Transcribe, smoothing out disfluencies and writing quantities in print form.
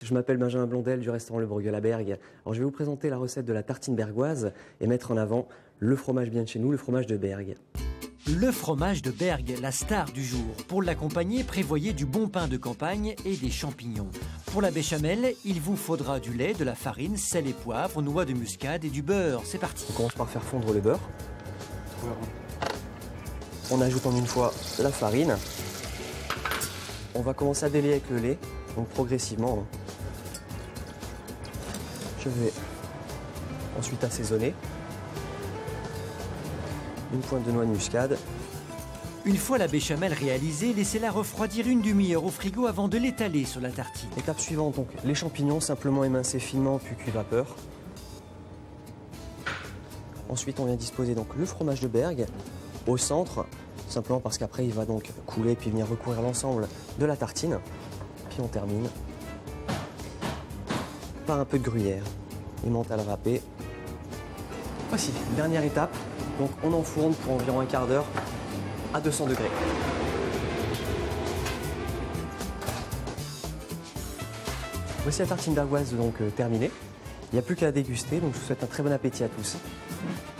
Je m'appelle Benjamin Blondel du restaurant Le Bruguel à Bergues. Alors je vais vous présenter la recette de la tartine bergoise et mettre en avant le fromage bien de chez nous, le fromage de Bergues. Le fromage de Bergues, la star du jour. Pour l'accompagner, prévoyez du bon pain de campagne et des champignons. Pour la béchamel, il vous faudra du lait, de la farine, sel et poivre, noix de muscade et du beurre. C'est parti. On commence par faire fondre le beurre. On ajoute en une fois la farine. On va commencer à délier avec le lait, donc progressivement. Je vais ensuite assaisonner. Une pointe de noix de muscade. Une fois la béchamel réalisée, laissez-la refroidir une demi-heure au frigo avant de l'étaler sur la tartine. Étape suivante, donc les champignons simplement émincés finement puis cuits vapeur. Ensuite, on vient disposer donc le fromage de Bergues au centre, simplement parce qu'après il va donc couler puis venir recouvrir l'ensemble de la tartine. Puis on termine par un peu de gruyère, emmental râpé. Voici, dernière étape, donc on enfourne pour environ un quart d'heure à 200 degrés. Voici la tartine bergoise donc terminée. Il n'y a plus qu'à la déguster, donc je vous souhaite un très bon appétit à tous.